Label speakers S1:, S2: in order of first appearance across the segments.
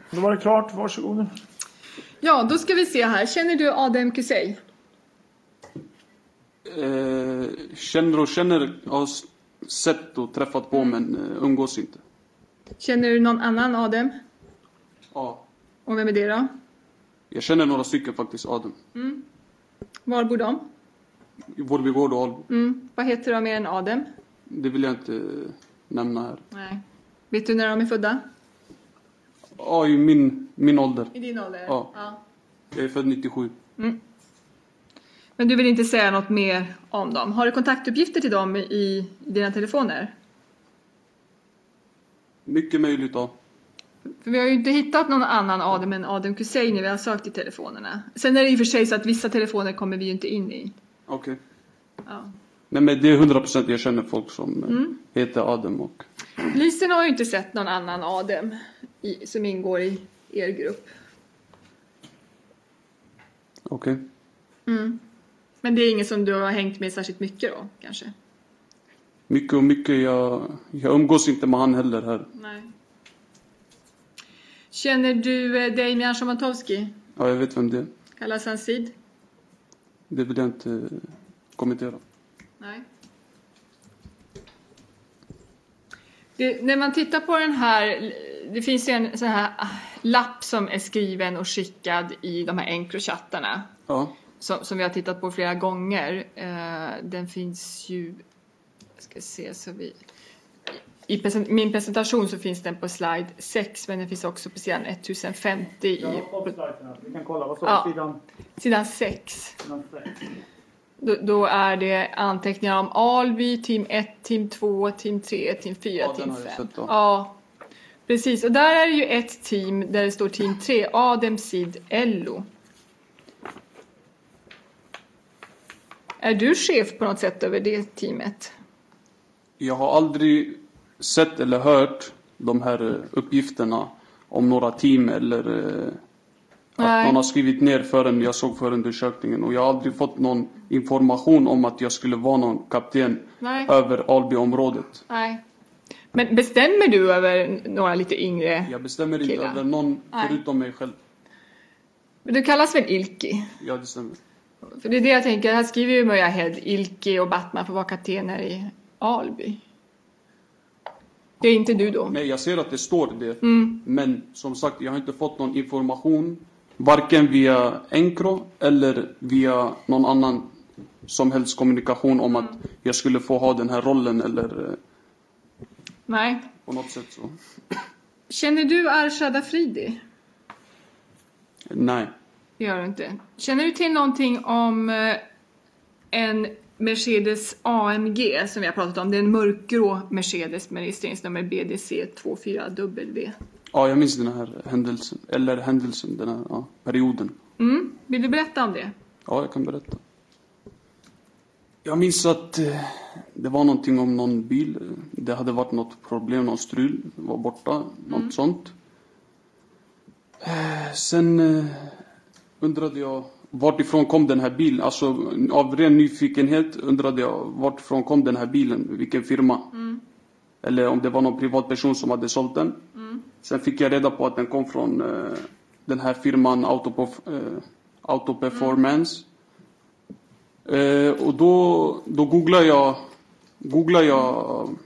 S1: Då var det klart, varsågod.
S2: Ja, då ska vi se här. Känner du Adem Kusej?
S3: Känner, har sett och träffat på men umgås inte.
S2: Känner du någon annan Adem?
S3: Ja.
S2: Och vem är det då?
S3: Jag känner några stycken faktiskt, Adem.
S2: Var bor de?
S3: I Vårbygård och Alby.
S2: Vad heter de mer än Adem?
S3: Det vill jag inte nämna här.
S2: Nej. Vet du när de är födda?
S3: Ja, i min ålder.
S2: I din ålder?
S3: Ja. Jag är född 97.
S2: Men du vill inte säga något mer om dem? Har du kontaktuppgifter till dem i dina telefoner?
S3: Mycket möjligt, ja.
S2: För vi har ju inte hittat någon annan Adem än Adem Kusej när vi har sökt i telefonerna. Sen är det i och för sig så att vissa telefoner kommer vi ju inte in i.
S3: Okej.
S2: Ja.
S3: Nej, men det är 100% jag känner folk som heter Adem och...
S2: Polisen har ju inte sett någon annan Adem som ingår i er grupp.
S3: Okej.
S2: Men det är ingen som du har hängt med särskilt mycket då, kanske?
S3: Mycket och mycket. Jag umgås inte med han heller här.
S2: Nej. Känner du Damian Szamatowski?
S3: Ja, jag vet vem det är.
S2: Kallas han Sid?
S3: Det vill jag inte kommentera.
S2: Nej. När man tittar på den här, det finns ju en sån här lapp som är skriven och skickad i de här Encrochattarna.
S3: Ja.
S2: Som vi har tittat på flera gånger. Den finns ju, jag ska se så vi... I min presentation så finns den på slide 6, men den finns också på sidan 1050
S1: Vi kan kolla, vad står
S2: sidan 6. Då är det anteckningar om Alby, team 1, team 2, team 3, team 4, team 5. Ja, precis. Och där är det ju ett team där det står team 3, Adem, Sid, Ello. Är du chef på något sätt över det teamet?
S3: Jag har aldrig sett eller hört de här uppgifterna om några team eller att någon har skrivit ner förrän jag såg förundersökningen. Och jag har aldrig fått någon information om att jag skulle vara någon kapten över Alby-området.
S2: Nej. Men bestämmer du över några lite yngre
S3: Jag bestämmer inte
S2: killar?
S3: över någon förutom mig själv.
S2: Men du kallas väl Ilki?
S3: Ja, det stämmer.
S2: För det är det jag tänker, här skriver ju Möjahed, Ilki och Batman för att vara kaptener i Alby. Det är inte du då?
S3: Nej, jag ser att det står det. Men som sagt, jag har inte fått någon information. Varken via Encro eller via någon annan som helst kommunikation om att jag skulle få ha den här rollen eller...
S2: Nej.
S3: På något sätt så.
S2: Känner du Arshad Afridi?
S3: Nej.
S2: Det gör du inte. Känner du till någonting om en Mercedes AMG som vi har pratat om? Det är en mörkgrå Mercedes med registreringsnummer BDC24W.
S3: Ja, jag minns den här händelsen. Eller händelsen, den här perioden.
S2: Vill du berätta om det?
S3: Ja, jag kan berätta. Jag minns att det var någonting om någon bil. Det hade varit något problem, någon strul. Var borta, något sånt. Sen undrade jag vartifrån kom den här bilen. Alltså av ren nyfikenhet undrade jag vartifrån kom den här bilen. Vilken firma. Eller om det var någon privatperson som hade sålt den. Sen fick jag reda på att den kom från den här firman Autoperformance. Och då googlar jag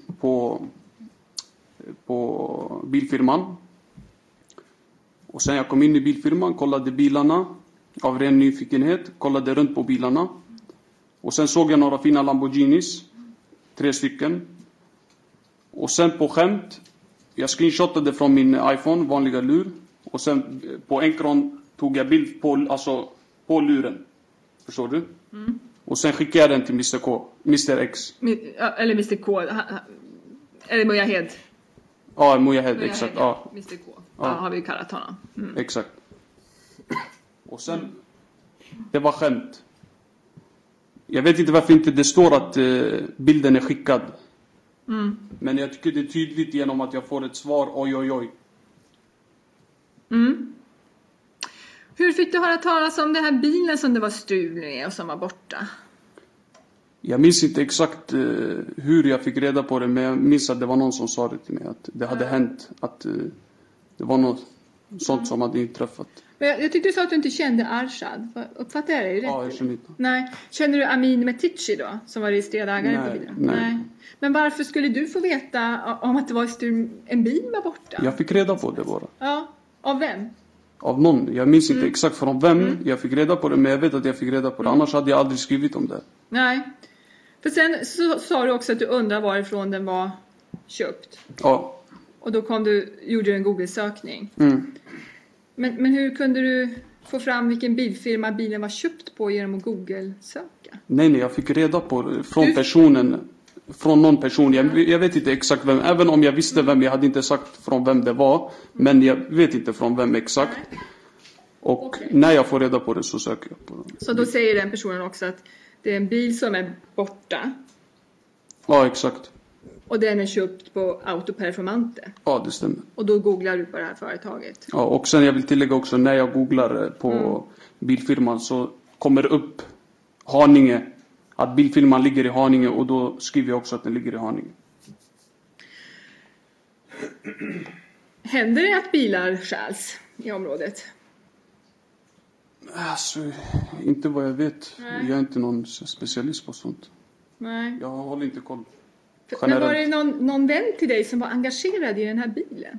S3: på bilfirman. Och sen jag kom in i bilfirman, kollade bilarna av ren nyfikenhet, kollade runt på bilarna. Och sen såg jag några fina Lamborghinis, 3 stycken. Och sen på skämt, jag screenshotade från min iPhone, vanliga lur. Och sen på Encron tog jag bild på luren. Förstår du? Och sen skickade jag den till Mr. X.
S2: Eller Mr. K. Eller Möjahed.
S3: Ja, Möjahed, exakt. Ja.
S2: Mr. K. Ja, har vi kallat honom.
S3: Exakt. Och sen, det var skämt. Jag vet inte varför inte det står att bilden är skickad. Men jag tycker det är tydligt genom att jag får ett svar, oj.
S2: Hur fick du höra talas om den här bilen som det var strul med och som var borta?
S3: Jag minns inte exakt hur jag fick reda på det. Men jag minns att det var någon som sa det till mig. Att det hade hänt. Att det var något Sånt som hade inträffat.
S2: Men jag tyckte du sa att du inte kände Arshad. Uppfattar jag det rätt?
S3: Ja, jag känner inte.
S2: Nej. Känner du Amin Metici då? Som var registrerad ägare på bilen?
S3: Nej.
S2: Men varför skulle du få veta om att det var en bil var borta?
S3: Jag fick reda på det bara.
S2: Ja. Av vem?
S3: Av någon. Jag minns inte exakt från vem jag fick reda på det. Men jag vet att jag fick reda på det. Annars hade jag aldrig skrivit om det.
S2: Nej. För sen så sa du också att du undrar varifrån den var köpt.
S3: Ja.
S2: Och då gjorde du en Google-sökning. Men hur kunde du få fram vilken bilfirma bilen var köpt på genom att Google-söka?
S3: Nej, jag fick reda på det från personen. Från någon person. Jag vet inte exakt vem. Även om jag visste vem. Jag hade inte sagt från vem det var. Men jag vet inte från vem exakt. Och när jag får reda på det så söker jag på det.
S2: Så då säger den personen också att det är en bil som är borta.
S3: Ja, exakt.
S2: Och den är köpt på Autoperformante.
S3: Ja, det stämmer.
S2: Och då googlar du på det här företaget.
S3: Ja, och sen jag vill tillägga också. När jag googlar på bilfirman så kommer det upp Haninge. Att bilfirman ligger i Haninge. Och då skriver jag också att den ligger i Haninge.
S2: Händer det att bilar stjäls i området?
S3: Alltså, inte vad jag vet.
S2: Nej.
S3: Jag är inte någon specialist på sånt.
S2: Nej.
S3: Jag håller inte koll.
S2: Men var det någon vän till dig som var engagerad i den här bilen?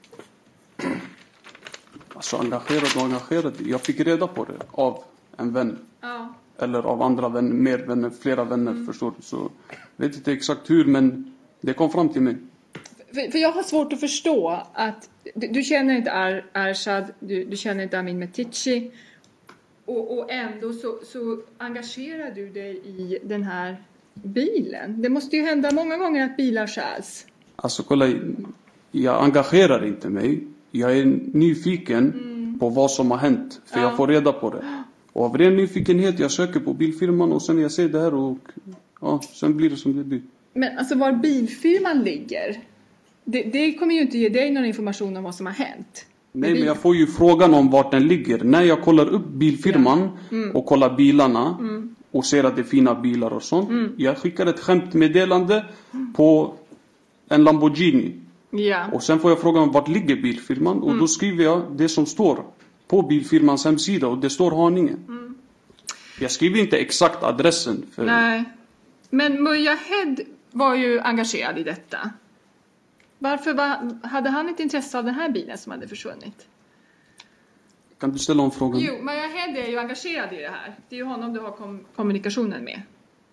S3: Alltså engagerad. Jag fick reda på det av en vän.
S2: Ja.
S3: Eller av andra vänner, flera vänner, förstår du. Så jag vet inte exakt hur, men det kom fram till mig.
S2: För jag har svårt att förstå att du känner inte Arshad, du känner inte Amin Metici. Och ändå så engagerar du dig i den här bilen. Det måste ju hända många gånger att bilar stjäls.
S3: Alltså kolla, jag engagerar inte mig. Jag är nyfiken på vad som har hänt. För jag får reda på det. Och av ren nyfikenhet, jag söker på bilfirman och sen jag ser det här och sen blir det som det blir.
S2: Men alltså var bilfirman ligger, det kommer ju inte ge dig någon information om vad som har hänt.
S3: Nej, men jag får ju frågan om vart den ligger. När jag kollar upp bilfirman och kollar bilarna och ser att det är fina bilar och sånt. Jag skickar ett skämtmeddelande på en Lamborghini.
S2: Ja.
S3: Och sen får jag frågan vart ligger bilfirman. Och då skriver jag det som står på bilfirmans hemsida. Och det står Haninge. Jag skriver inte exakt adressen.
S2: Nej. Men Mujahed var ju engagerad i detta. Varför hade han ett intresse av den här bilen som hade försvunnit?
S3: Kan du ställa om frågan?
S2: Jo, Mujahed är ju engagerad i det här. Det är ju honom du har kommunikationen med.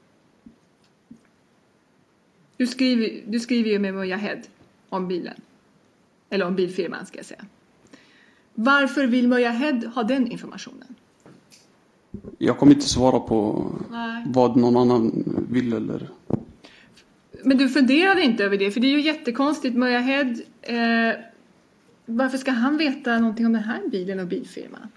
S2: Du skriver ju med Mujahed om bilen. Eller om bilfirman ska jag säga. Varför vill Mujahed ha den informationen?
S3: Jag kommer inte svara på vad någon annan vill eller...
S2: Men du funderade inte över det? För det är ju jättekonstigt. Mujahed, varför ska han veta någonting om den här bilen och bilfirman?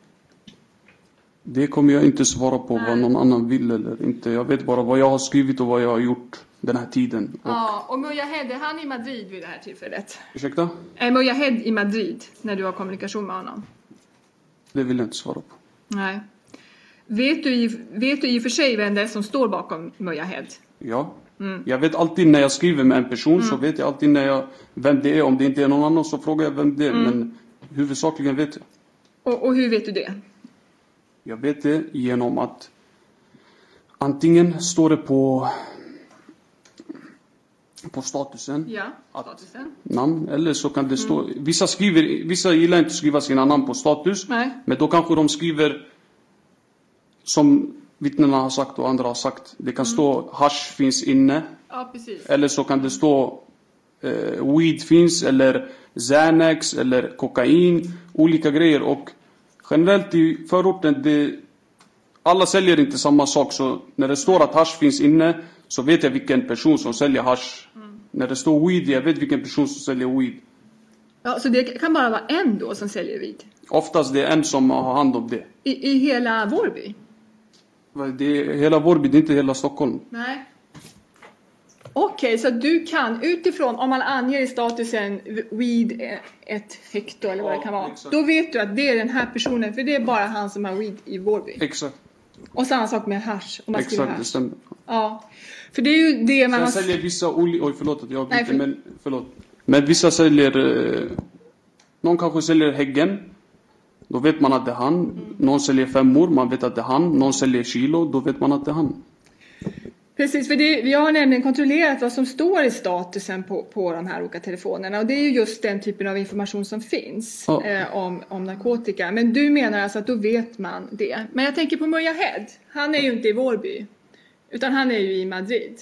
S3: Det kommer jag inte svara på vad någon annan vill eller inte. Jag vet bara vad jag har skrivit och vad jag har gjort den här tiden.
S2: Och Mujahed, är han i Madrid vid det här tillfället?
S3: Ursäkta?
S2: Är Mujahed i Madrid när du har kommunikation med honom?
S3: Det vill jag inte svara på.
S2: Nej. Vet du i och för sig vem det är som står bakom Mujahed?
S3: Ja. Jag vet alltid när jag skriver med en person så vet jag alltid vem det är. Om det inte är någon annan så frågar jag vem det är. Men huvudsakligen vet jag.
S2: Och hur vet du det?
S3: Jag vet det genom att antingen står det på statusen.
S2: Ja, statusen.
S3: Namn. Eller så kan det stå... Vissa gillar inte att skriva sina namn på status.
S2: Nej.
S3: Men då kanske de skriver som vittnena har sagt och andra har sagt. Det kan stå hash finns inne.
S2: Ja, precis.
S3: Eller så kan det stå weed finns. Eller Xanax. Eller kokain. Olika grejer. Och generellt i förorten alla säljer inte samma sak. Så när det står att hash finns inne så vet jag vilken person som säljer hash. När det står weed, jag vet vilken person som säljer weed.
S2: Ja, så det kan bara vara en då som säljer weed?
S3: Oftast det är en som har hand om det.
S2: I hela Vårby?
S3: Det är hela Vårby, det är inte hela Stockholm.
S2: Nej. Okej, så du kan utifrån, om man anger i statusen weed 1 hekto eller vad det kan vara.
S3: Exakt.
S2: Då vet du att det är den här personen, för det är bara han som har weed i Vårby.
S3: Exakt.
S2: Och samma sak med hash. Om man
S3: Exakt,
S2: hash.
S3: det stämmer.
S2: Ja. För det är ju det man
S3: Sen säljer vissa förlåt att jag byter,
S2: Nej,
S3: men vissa säljer Någon kanske säljer Häggen. Då vet man att det är han. Någon säljer 5, man vet att det är han. Någon säljer kilo, då vet man att det är han.
S2: Precis, för vi har nämligen kontrollerat vad som står i statusen på de här olika telefonerna. Och det är ju just den typen av information som finns om narkotika. Men du menar alltså att då vet man det. Men jag tänker på Mujahed. Han är ju inte i Vårby. Utan han är ju i Madrid.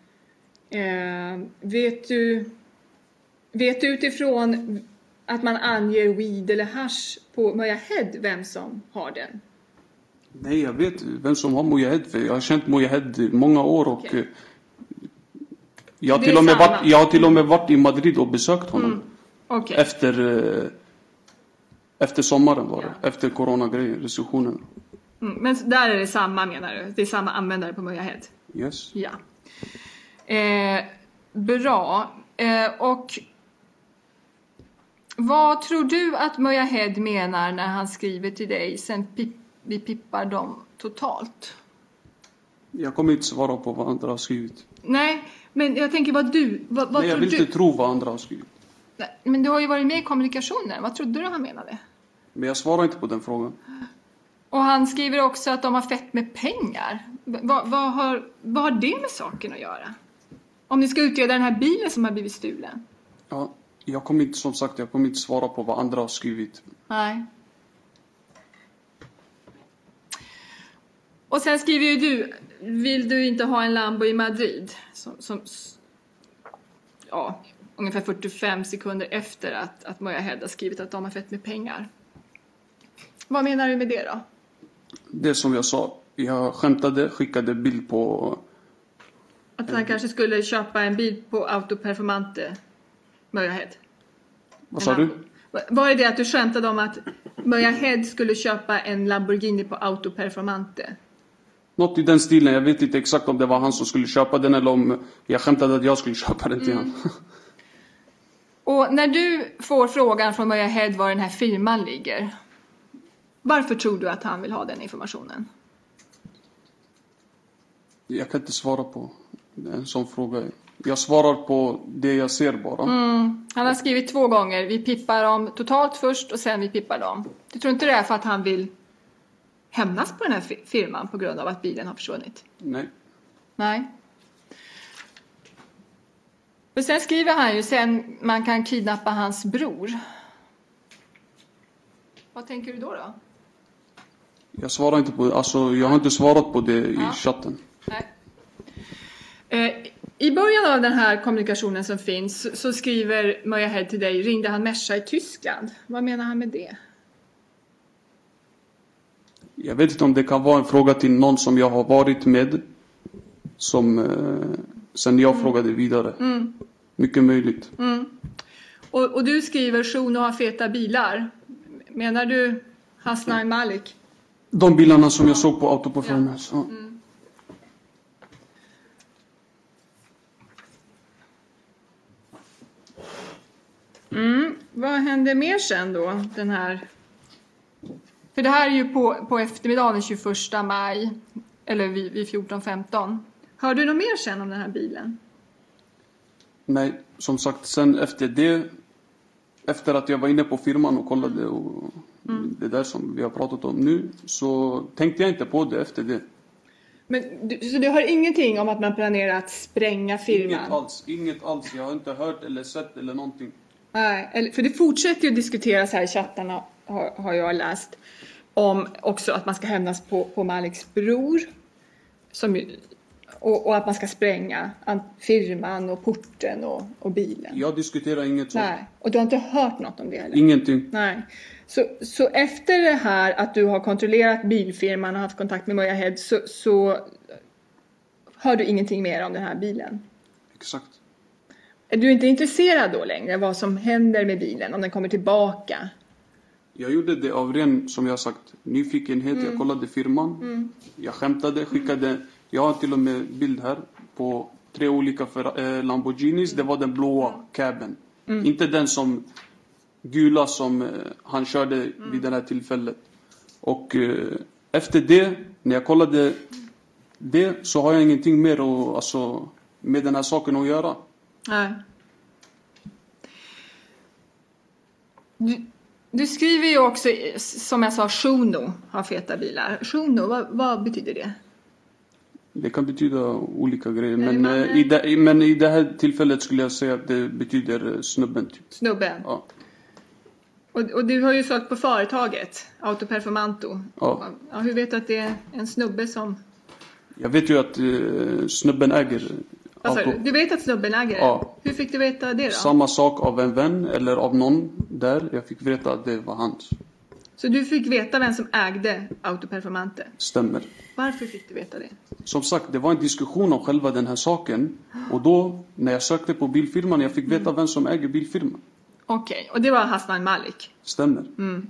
S2: Vet du utifrån att man anger weed eller hash på Mujahed vem som har den?
S3: Nej, jag vet vem som har Mujahed. För jag har känt Mujahed i många år. Och jag har till och med varit i Madrid och besökt honom.
S2: Okay.
S3: Efter sommaren var det. Efter coronagrejen, restriktionen.
S2: Men där är det samma, menar du? Det är samma användare på Mujahed?
S3: Yes.
S2: Ja. Bra. Och vad tror du att Mujahed menar när han skriver till dig sen vi pippar dem totalt?
S3: Jag kommer inte svara på vad andra har skrivit.
S2: Nej, men jag tänker vad du...
S3: Nej, jag vill inte tro vad andra har skrivit.
S2: Nej, men du har ju varit med i kommunikationen. Vad trodde du han menade?
S3: Men jag svarar inte på den frågan.
S2: Och han skriver också att de har fett med pengar. Vad har det med saken att göra? Om ni ska utreda den här bilen som har blivit stulen.
S3: Ja, jag kommer inte svara på vad andra har skrivit.
S2: Nej. Och sen skriver ju du, vill du inte ha en Lambo i Madrid? Ungefär 45 sekunder efter att Mujahed har skrivit att de har fett med pengar. Vad menar du med det då?
S3: Det som jag sa, jag skickade bild på...
S2: Att han kanske skulle köpa en bil på Autoperformante, Mujahed.
S3: Vad sa du?
S2: Var det att du skämtade om att Mujahed skulle köpa en Lamborghini på Autoperformante?
S3: Något i den stilen, jag vet inte exakt om det var han som skulle köpa den eller om jag skämtade att jag skulle köpa den till han.
S2: Och när du får frågan från Mujahed var den här firman ligger, varför tror du att han vill ha den informationen? Jag
S3: kan inte svara på en sån fråga. Jag svarar på det jag ser bara.
S2: Han har skrivit 2 gånger. Vi pippar dem totalt först och sen vi pippar dem. Du tror inte det är för att han vill hämnas på den här firman på grund av att bilen har försvunnit? Nej. Och sen skriver han ju sen man kan kidnappa hans bror. Vad tänker du då?
S3: Jag svarar inte på det. Alltså, jag har inte svarat på det i chatten.
S2: Nej. I början av den här kommunikationen som finns så skriver Mujahed till dig, ringde han Mesha i Tyskland. Vad menar han med det?
S3: Jag vet inte om det kan vara en fråga till någon som jag har varit med. Som sen jag frågade vidare. Mycket möjligt.
S2: Och du skriver Shuno har feta bilar. Menar du Hassan Malik?
S3: De bilarna som jag såg på Autoperformance. Ja.
S2: Vad hände mer sen då? Den här... För det här är ju på eftermiddagen den 21 maj. Eller vid 14:15. Hör du något mer sen om den här bilen?
S3: Nej, som sagt sen efter det. Efter att jag var inne på firman och kollade och det där som vi har pratat om nu. Så tänkte jag inte på det efter det.
S2: Men så du har ingenting om att man planerar att spränga firman?
S3: Inget alls. Jag har inte hört eller sett eller någonting.
S2: Nej, för det fortsätter ju att diskuteras här i chattarna har jag läst. Om också att man ska hämnas på Maliks bror. Och att man ska spränga firman och porten och bilen.
S3: Jag diskuterar inget sånt.
S2: Nej, och du har inte hört något om det heller?
S3: Ingenting.
S2: Nej. Så efter det här att du har kontrollerat bilfirman och haft kontakt med Mujahed så hör du ingenting mer om den här bilen?
S3: Exakt.
S2: Är du inte intresserad då längre vad som händer med bilen, om den kommer tillbaka?
S3: Jag gjorde det av ren, som jag sagt, nyfikenhet. Jag kollade firman. Jag skämtade, skickade. Jag har till och med bild här på 3 olika Lamborghinis. Det var den blåa caben. Inte den som gula som han körde vid det här tillfället. Och efter det, när jag kollade det, så har jag ingenting mer med den här saken att göra.
S2: Nej. Du skriver ju också, som jag sa, Shuno har feta bilar. Shuno, vad betyder det?
S3: Det kan betyda olika grejer. Men i det här tillfället skulle jag säga att det betyder snubben. Typ.
S2: Snubben?
S3: Ja.
S2: Och du har ju sökt på företaget, Autoperformanto.
S3: Ja.
S2: Ja, hur vet du att det är en snubbe som...
S3: Jag vet ju att snubben äger auto.
S2: Du vet att snubben äger det?
S3: Ja.
S2: Hur fick du veta det då?
S3: Samma sak av en vän eller av någon där. Jag fick veta att det var hans.
S2: Så du fick veta vem som ägde Autoperformante?
S3: Stämmer.
S2: Varför fick du veta det?
S3: Som sagt, det var en diskussion om själva den här saken. Och då, när jag sökte på bilfirman, jag fick veta vem som äger bilfirman.
S2: Okej, och det var Hassan Malik?
S3: Stämmer.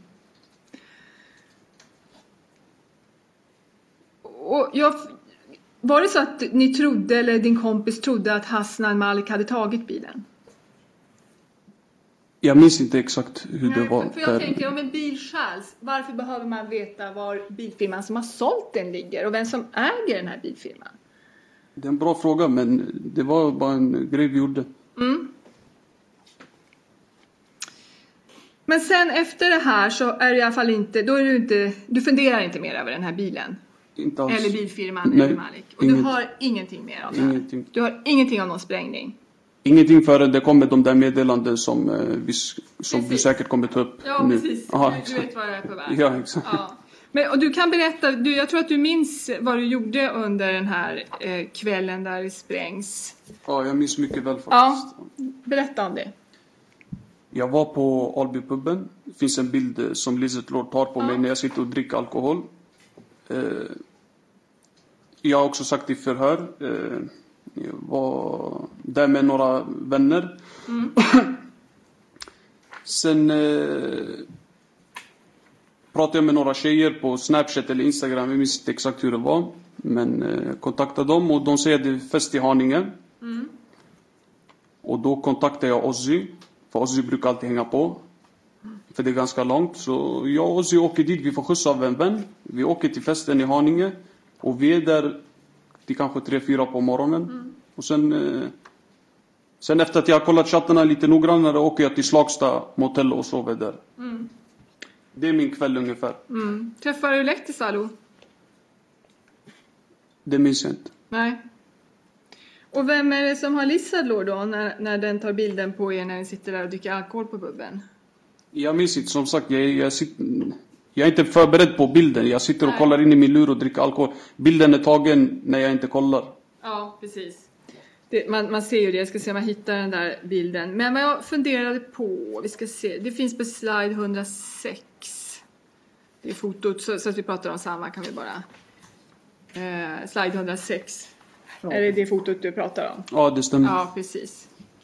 S2: Och var det så att ni trodde, eller din kompis trodde, att Hassan Malik hade tagit bilen?
S3: Jag minns inte exakt hur det var.
S2: För jag tänker, om en bil stjäls, varför behöver man veta var bilfirman som har sålt den ligger och vem som äger den här bilfirman?
S3: Det är en bra fråga, men det var bara en grej vi gjorde.
S2: Men sen efter det här så är det i alla fall inte, du funderar inte mer över den här bilen?
S3: Inte alls.
S2: Eller bilfirman,
S3: Nej,
S2: eller Malik. Och du har ingenting mer av det här?
S3: Ingenting.
S2: Du har ingenting av någon sprängning?
S3: Ingenting förrän det kommer de där meddelanden som du säkert kommer ta upp.
S2: Ja,
S3: nu.
S2: precis.
S3: Aha,
S2: du vet vad jag är på väg.
S3: Ja, exakt.
S2: Ja. Men, och du kan berätta, jag tror att du minns vad du gjorde under den här kvällen där det sprängs.
S3: Ja, jag minns mycket väl faktiskt.
S2: Ja, berätta om det. Jag
S3: var på Albypubben. Det finns en bild som Lizette Lord tar på mig när jag sitter och dricker alkohol. Jag har också sagt i förhör. Jag var där med några vänner. Sen pratade jag med några tjejer på Snapchat eller Instagram. Jag minns inte exakt hur det var. Men kontaktade dem och de säger att det är fest i Haninge. Och då kontaktade jag Ozzy. För Ozzy brukar alltid hänga på. För det är ganska långt. Så jag och Ozzy åker dit. Vi får skjuts av en vän. Vi åker till festen i Haninge. Och vi är där till kanske 3-4 på morgonen. Och sen efter att jag har kollat chattarna lite noggrannare åker jag till Slagsta motell och sover där. Det är min kväll ungefär.
S2: Träffar du Lehtisalo?
S3: Det minns jag inte.
S2: Nej. Och vem är det som har Lizadlor då när den tar bilden på er när ni sitter där och dricker alkohol på pubben?
S3: Jag minns inte, som sagt, jag är inte förberedd på bilden. Jag sitter och kollar in i min lur och dricker alkohol. Bilden är tagen när jag inte kollar.
S2: Ja, precis. Man ser ju det. Jag ska se om jag hittar den där bilden. Men vad jag funderade på, vi ska se. Det finns på slide 106. Det är fotot, så att vi pratar om samma kan vi bara. Slide 106. Ja. Är det fotot du pratar om?
S3: Ja, det stämmer.
S2: Ja, precis.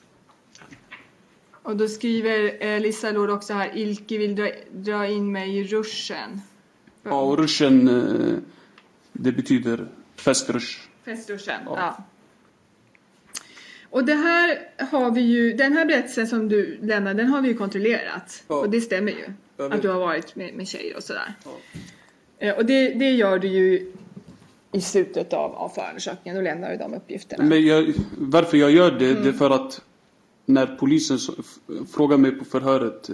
S2: Och då skriver Lisa Lord också här, Ilke vill dra in mig i ruschen.
S3: Ja, och ruschen, det betyder festrush.
S2: Festruschen, ja. Och det här har vi ju, den här berättelsen som du lämnade, den har vi ju kontrollerat. Ja. Och det stämmer ju. Att du har varit med tjejer och sådär. Ja. Och det gör du ju i slutet av förundersökningen. Då lämnar du de uppgifterna.
S3: Men varför jag gör det, det är för att när polisen frågade mig på förhöret,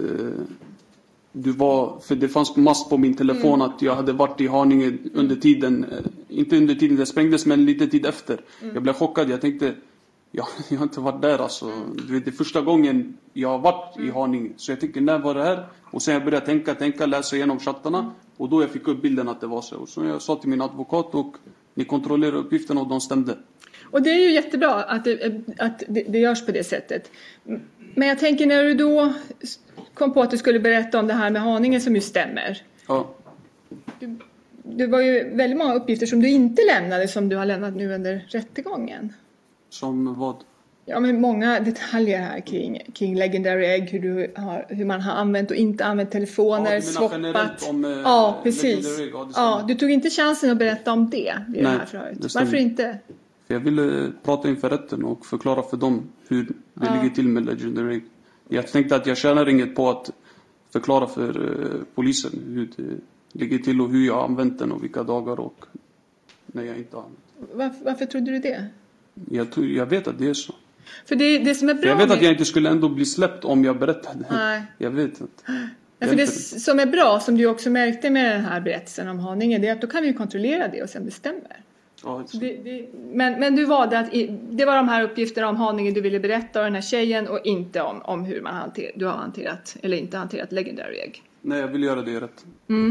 S3: för det fanns mast på min telefon att jag hade varit i Haninge under tiden, inte under tiden det sprängdes, men lite tid efter. Jag blev chockad, jag tänkte, jag har inte varit där alltså. Det är första gången jag har varit i Haninge. Så jag tänkte, när var det här? Och sen jag började tänka, läsa igenom chattarna. Och då jag fick upp bilden att det var så. Och så jag sa till min advokat och ni kontrollerar uppgifterna och de stämde. Och
S2: det är ju jättebra att det görs på det sättet. Men jag tänker när du då kom på att du skulle berätta om det här med Haninge som ju stämmer.
S3: Ja.
S2: Det var ju väldigt många uppgifter som du inte lämnade som du har lämnat nu under rättegången.
S3: Som vad?
S2: Ja, men många detaljer här kring Legendary Egg, hur man har använt och inte använt telefoner, swappat. Ja, precis. Ja, du tog inte chansen att berätta om det i det här förhöret. Varför inte?
S3: För jag ville prata inför rätten och förklara för dem hur det ligger till med Legendary Egg. Jag tänkte att jag tjänar inget på att förklara för polisen hur det ligger till och hur jag har använt den och vilka dagar och när jag inte har använt.
S2: Varför trodde du det?
S3: Jag vet att det är så.
S2: För det som är bra
S3: jag vet att jag inte skulle ändå bli släppt om jag berättade.
S2: Nej.
S3: Jag vet inte.
S2: För det som är bra, som du också märkte med den här berättelsen om Haninge, det är att då kan vi ju kontrollera det och sen bestämma.
S3: Ja,
S2: men du valde att det var de här uppgifterna om Haninge du ville berätta och den här tjejen och inte om hur du har hanterat eller inte hanterat Legendary Egg.
S3: Nej, jag vill göra det rätt.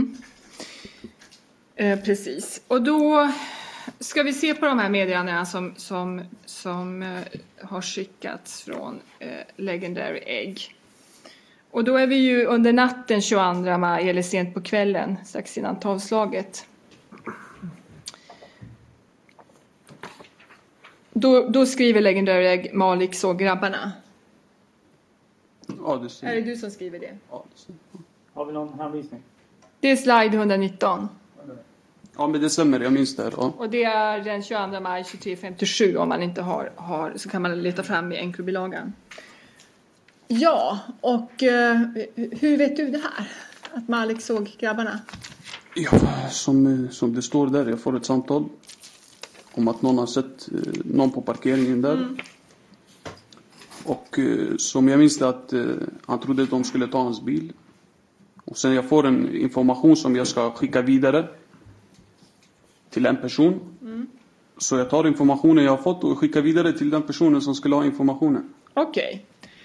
S2: Precis. Och då ska vi se på de här meddelandena som har skickats från Legendary Egg. Och då är vi ju under natten 22 maj eller sent på kvällen strax innan tolvslaget. Då skriver Legendary Egg Malik så grabbarna.
S3: Ja, det stämmer.
S2: Är det du som skriver det?
S3: Ja, det stämmer.
S1: Har vi någon hänvisning?
S2: Det är slide 119.
S3: Ja, men det stämmer. Jag minns det här. Ja.
S2: Och det är den 22 maj 2357 om man inte har så kan man leta fram i enkrobilagan. Ja, och hur vet du det här? Att Malik såg grabbarna?
S3: Ja, som det står där. Jag får ett samtal om att någon har sett någon på parkeringen där. Och som jag minns det att han trodde att de skulle ta hans bil. Och sen jag får en information som jag ska skicka vidare till en person. Så jag tar informationen jag har fått och skickar vidare till den personen som skulle ha informationen.
S2: Okej.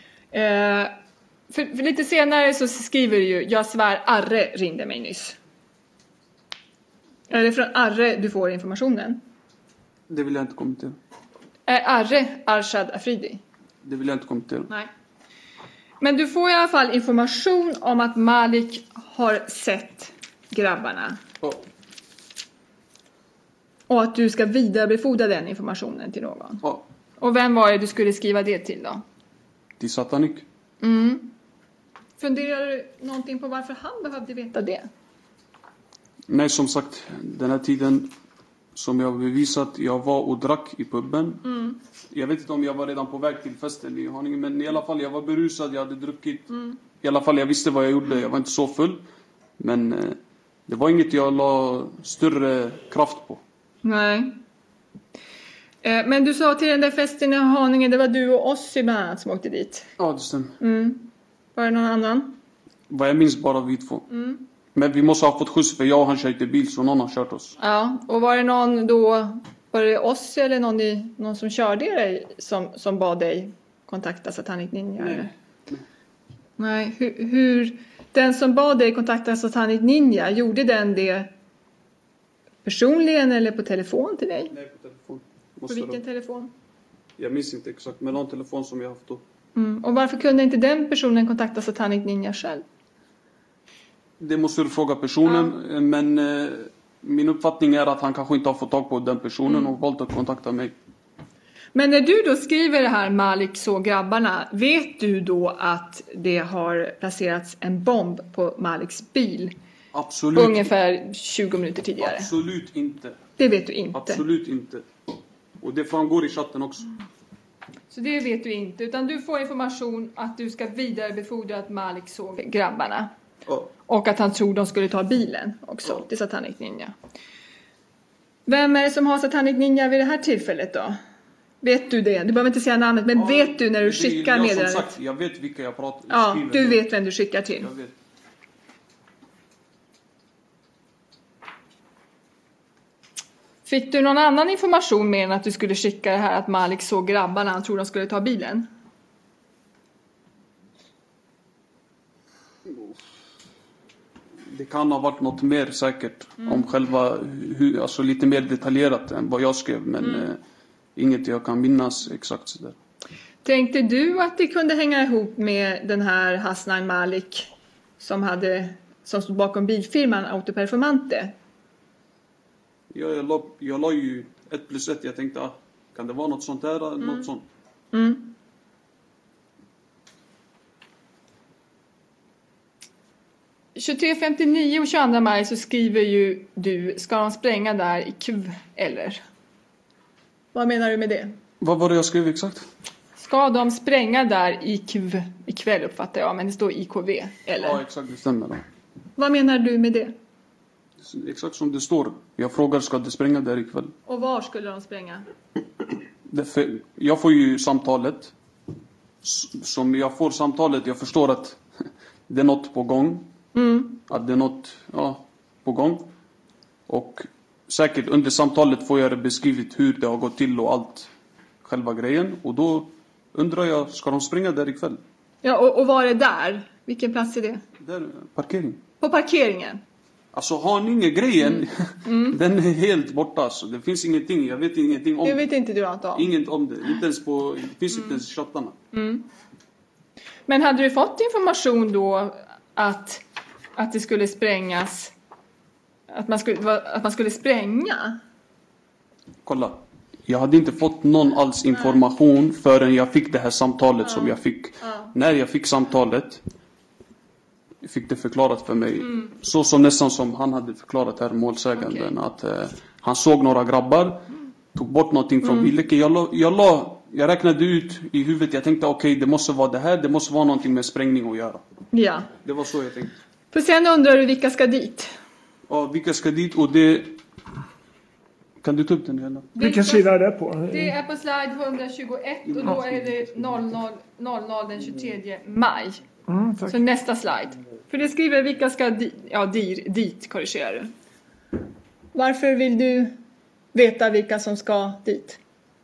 S2: För lite senare så skriver du ju, jag svär Arre ringde mig nyss. Är det från Arre du får informationen?
S3: Det vill jag inte kommentera.
S2: Är Arre Arshad Afridi?
S3: Det vill jag inte kommentera.
S2: Nej. Men du får i alla fall information om att Malik har sett grabbarna.
S3: Ja.
S2: Och att du ska vidarebefordra den informationen till någon.
S3: Ja.
S2: Och vem var det du skulle skriva det till då?
S3: Till Satanik.
S2: Funderar du någonting på varför han behövde veta det?
S3: Nej, som sagt, den här tiden som jag har bevisat, jag var och drack i puben. Jag vet inte om jag var redan på väg till festen i Haninge, men i alla fall jag var berusad, jag hade druckit. I alla fall jag visste vad jag gjorde, jag var inte så full. Men det var inget jag la större kraft på.
S2: Nej. Men du sa till den där festen i Haninge, det var du och Ossi bland annat som åkte dit.
S3: Ja, det stämmer.
S2: Var det någon annan?
S3: Vad jag minns bara vi två. Men vi måste ha fått skjuts för jag och han kör inte bil så någon har kört oss.
S2: Ja, och var det någon då, var det Ossi eller någon som körde dig som bad dig kontakta Satanic Ninja?
S3: Nej.
S2: Nej, hur den som bad dig kontakta Satanic Ninja, gjorde den det personligen eller på telefon till dig?
S3: Nej, på telefon.
S2: På vilken telefon?
S3: Jag minns inte exakt, men någon telefon som jag haft då.
S2: Och varför kunde inte den personen kontakta Satanic Ninja själv?
S3: Det måste du fråga personen, men min uppfattning är att han kanske inte har fått tag på den personen och valt att kontakta mig.
S2: Men när du då skriver det här Malik så grabbarna, vet du då att det har placerats en bomb på Maliks bil?
S3: Absolut.
S2: Ungefär 20 minuter tidigare.
S3: Absolut inte.
S2: Det vet du inte.
S3: Absolut inte. Och det framgår i chatten också.
S2: Så det vet du inte, utan du får information att du ska vidarebefordra att Malik såg grabbarna.
S3: Ja.
S2: Och att han tror de skulle ta bilen också till Satanic Ninja. Vem är det som har Satanic Ninja vid det här tillfället då? Vet du det? Du behöver inte säga namnet, men vet du när du skickar meddelandet?
S3: Som sagt, jag vet vilka jag pratar med.
S2: Ja, du vet vem du skickar till.
S3: Jag vet.
S2: Fick du någon annan information mer än att du skulle skicka det här att Malik såg grabbarna, han tror de skulle ta bilen?
S3: Det kan ha varit något mer säkert om själva, alltså lite mer detaljerat än vad jag skrev, men inget jag kan minnas exakt sådär.
S2: Tänkte du att det kunde hänga ihop med den här Hasnan Malik som stod bakom bilfirman Autoperformante?
S3: Ja, jag la ju 1+1, jag tänkte, kan det vara något sånt där, något sånt?
S2: 23:59 och 22 maj så skriver ju du, ska de spränga där i KV eller? Vad menar du med det?
S3: Vad var det jag skrev exakt?
S2: Ska de spränga där i KV ikväll uppfattar jag, men det står IKV eller?
S3: Ja, exakt, det stämmer då.
S2: Vad menar du med det?
S3: Exakt som det står. Jag frågar, ska det spränga där ikväll?
S2: Och var skulle de spränga?
S3: Jag får ju samtalet. Som jag får samtalet, jag förstår att det är något på gång. Att det är något på gång. Och säkert under samtalet får jag det beskrivet hur det har gått till och allt. Själva grejen. Och då undrar jag, ska de springa där ikväll?
S2: Ja, och var är där? Vilken plats är det?
S3: Där, parkering.
S2: På parkeringen?
S3: Alltså har ni ingen grejen, den är helt borta. Alltså. Det finns ingenting, jag vet ingenting om
S2: det. Vet inte du om?
S3: Inget om det, inte ens på, det finns inte ens i chattarna.
S2: Men hade du fått information då att det skulle sprängas, att man skulle spränga?
S3: Kolla, jag hade inte fått någon alls information förrän jag fick det här samtalet som jag fick. När jag fick samtalet fick det förklarat för mig. Så som nästan som han hade förklarat här, målsäganden. Att han såg några grabbar, tog bort någonting från Villeke. Jag räknade ut i huvudet, jag tänkte okej, det måste vara det här. Det måste vara någonting med sprängning att göra.
S2: Ja.
S3: Det var så jag tänkte.
S2: För sen undrar du vilka ska dit?
S3: Ja, vilka ska dit och det... Kan du ta upp den igen?
S1: Vilken sida är det på?
S2: Det är på slide 121 och då är det 00 den 23 maj. Så nästa slide. För det skriver vilka ska dit korrigerar du. Varför vill du veta vilka som ska dit?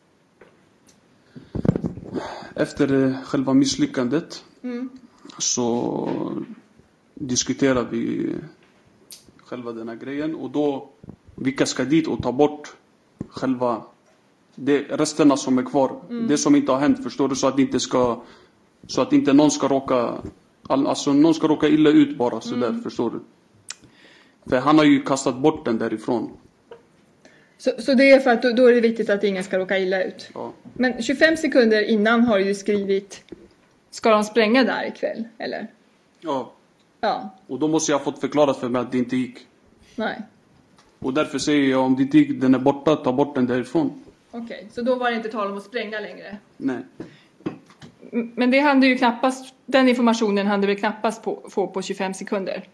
S3: Efter själva misslyckandet så diskuterar vi själva den här grejen. Och då, vilka ska dit och ta bort själva resterna som är kvar. Det som inte har hänt, förstår du? Så att inte någon ska råka illa ut bara sådär, förstår du? För han har ju kastat bort den därifrån.
S2: Så det är för att då är det viktigt att ingen ska råka illa ut.
S3: Ja.
S2: Men 25 sekunder innan har du ju skrivit, ska de spränga där ikväll, eller? Ja. Och
S3: då måste jag ha fått förklarat för mig att det inte gick.
S2: Nej.
S3: Och därför säger jag, om det inte gick, den är borta, ta bort den därifrån.
S2: Okej, så då var det inte tal om att spränga längre?
S3: Nej.
S2: Men det hade ju knappast, den informationen hade väl knappast få på 25 sekunder?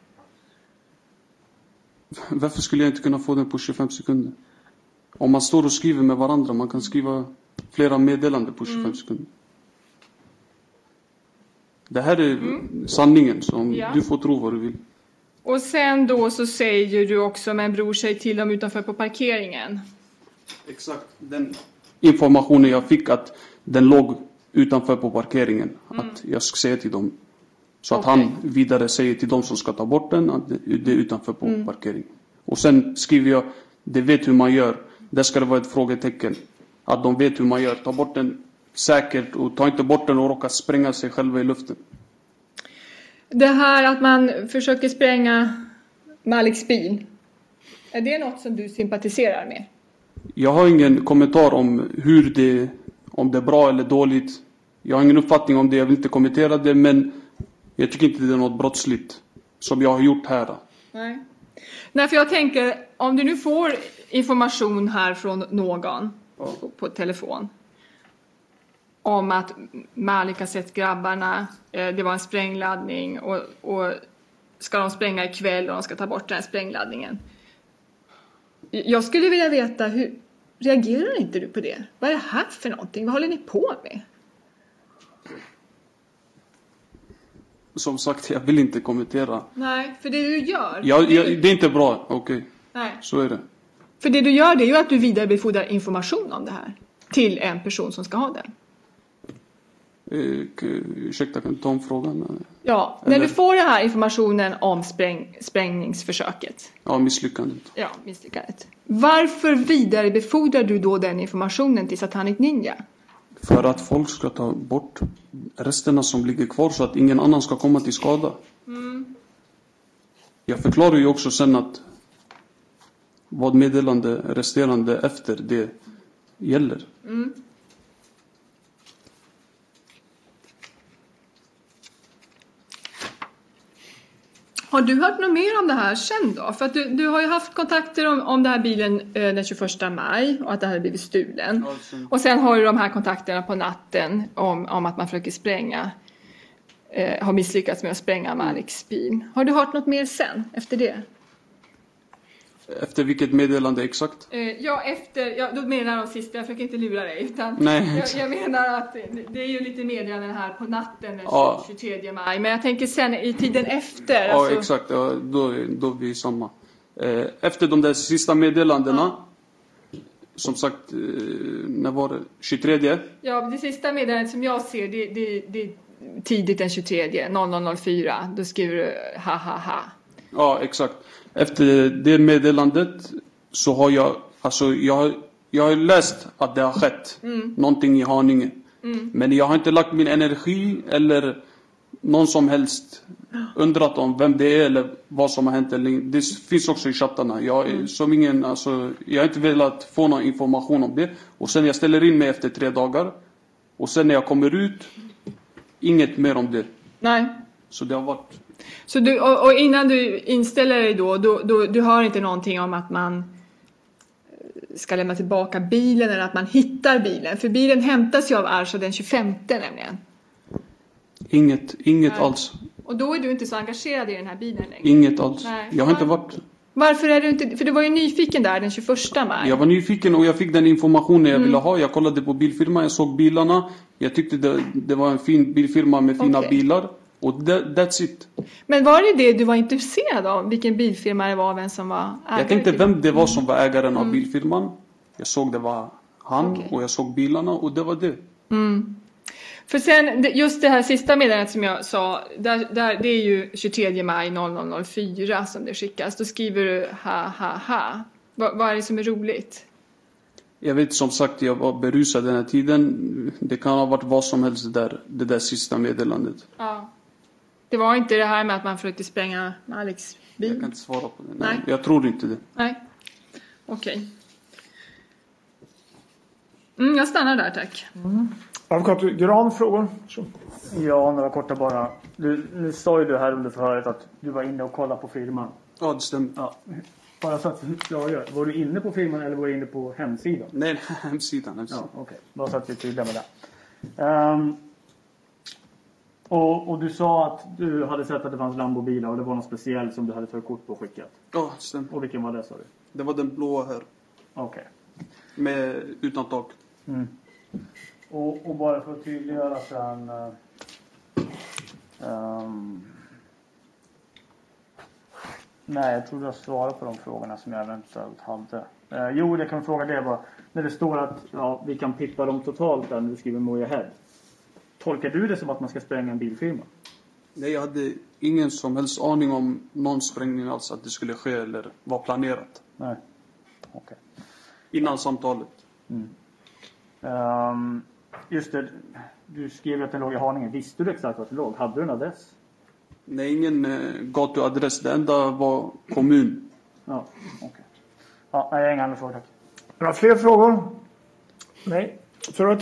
S3: Varför skulle jag inte kunna få den på 25 sekunder? Om man står och skriver med varandra, man kan skriva flera meddelanden på 25 sekunder. Det här är sanningen, som du får tro vad du vill.
S2: Och sen då så säger du också, men bror säg till dem utanför på parkeringen.
S3: Exakt, den informationen jag fick att den låg utanför på parkeringen. Att jag ska säga till dem. Så att han vidare säger till dem som ska ta bort den att det är utanför på parkeringen. Och sen skriver jag, det vet hur man gör. Där ska det vara ett frågetecken. Att de vet hur man gör. Ta bort den säkert och ta inte bort den och råka spränga sig själva i luften.
S2: Det här att man försöker spränga Maliks bil. Är det något som du sympatiserar med?
S3: Jag har ingen kommentar om om det är bra eller dåligt. Jag har ingen uppfattning om det. Jag vill inte kommentera det. Men jag tycker inte det är något brottsligt som jag har gjort här.
S2: Nej, för jag tänker, om du nu får information här från någon på telefon om att Malik har sett grabbarna, det var en sprängladdning och ska de spränga ikväll och de ska ta bort den här sprängladdningen. Jag skulle vilja veta, hur reagerar inte du på det? Vad är det här för någonting? Vad håller ni på med?
S3: Som sagt, jag vill inte kommentera.
S2: Nej, för det du gör...
S3: det är inte bra, okej.
S2: Nej.
S3: Så är det.
S2: För det du gör, det är ju att du vidarebefordrar information om det här till en person som ska ha den.
S3: Ursäkta, kan du ta om frågan?
S2: Ja, när du får den här informationen om sprängningsförsöket.
S3: Ja, misslyckandet.
S2: Ja, misslyckandet. Varför vidarebefordrar du då den informationen till Satanic Ninja?
S3: För att folk ska ta bort resterna som ligger kvar så att ingen annan ska komma till skada. Jag förklarar ju också sen att vad meddelande resterande efter det gäller.
S2: Har du hört något mer om det här sen då? För att du har ju haft kontakter om den här bilen den 21 maj och att det hade blivit stulen. Och sen har du de här kontakterna på natten om att man försöker spränga. Har misslyckats med att spränga Maliks bil. Har du hört något mer sen efter det?
S3: Efter vilket meddelande exakt?
S2: Då menar jag sista, jag försöker inte lura dig. Utan
S3: Nej.
S2: Jag menar att det är ju lite meddelanden här på natten den 23 maj. Men jag tänker sen i tiden efter.
S3: Ja, alltså... exakt. Ja, då är vi samma. Efter de där sista meddelandena, som sagt, när var det? 23?
S2: Ja, det sista meddelandet som jag ser, det är tidigt den 23, 0004. Då skriver du ha ha ha. Ja,
S3: exakt. Efter det meddelandet så har jag har läst att det har skett någonting i Haninge. Men jag har inte lagt min energi eller någon som helst undrat om vem det är eller vad som har hänt. Det finns också i chattarna. Jag har inte velat få någon information om det. Och sen jag ställer in mig efter 3 dagar. Och sen när jag kommer ut, inget mer om det.
S2: Nej.
S3: Så det har varit...
S2: Så du, och innan du inställer dig då du hör inte någonting om att man ska lämna tillbaka bilen eller att man hittar bilen. För bilen hämtas ju av Arsa den 25 nämligen.
S3: Inget alls.
S2: Och då är du inte så engagerad i den här bilen längre?
S3: Inget alls. Nej. Jag har inte varit...
S2: Varför är du inte... För du var ju nyfiken där den 21 maj.
S3: Jag var nyfiken och jag fick den informationen jag ville ha. Jag kollade på bilfirman, jag såg bilarna. Jag tyckte det var en fin bilfirma med fina bilar. Och that's it.
S2: Men var det du var intresserad av? Vilken bilfirma det var, vem som var ägare?
S3: Jag tänkte vem det var som var ägaren av bilfirman. Jag såg det var han och jag såg bilarna och det var det.
S2: För sen, just det här sista meddelandet som jag sa, där, det är ju 23 maj 0004 som det skickas. Då skriver du ha ha ha. Vad är det som är roligt?
S3: Jag vet, som sagt, jag var berusad den här tiden. Det kan ha varit vad som helst det där sista meddelandet.
S2: Ja. Det var inte det här med att man försökte spränga Alex bil?
S3: Jag kan inte svara på det. Nej. Jag tror inte det.
S2: Nej. Okej. Jag stannar där, tack.
S1: Advokat Gran, frågor? Ja, några korta bara. Nu sa ju du här under förhöret att du var inne och kollade på firman.
S3: Ja, det stämmer.
S1: Ja. Bara så att klargör. Var du inne på firman eller var du inne på hemsidan?
S3: Nej, hemsidan.
S1: Ja, okej. Bara så att vi är tydliga med det. Och du sa att du hade sett att det fanns Lambo-bilar och det var något speciellt som du hade för kort på skickat.
S3: Ja, det stämmer.
S1: Och vilken var det, sa du?
S3: Det var den blåa här.
S1: Okej.
S3: Utan tak.
S1: Och bara för att tydliggöra sen... nej, jag tror du har svarat på de frågorna som jag eventuellt hade. Jo, jag kan fråga det bara. När det står att vi kan pippa dem totalt där när du skriver Moja Head. Tolkar du det som att man ska spränga en bilfirma?
S3: Nej, jag hade ingen som helst aning om någon sprängning alls att det skulle ske eller var planerat.
S1: Nej, okej.
S3: Innan samtalet.
S1: Just det, du skrev att den låg i Haninge. Visste du exakt att den låg? Hade du en adress?
S3: Nej, ingen gatuadress. Det enda var kommun.
S1: Ja, okej. Ja, jag har inga andra frågor, tack. Några fler frågor? Nej.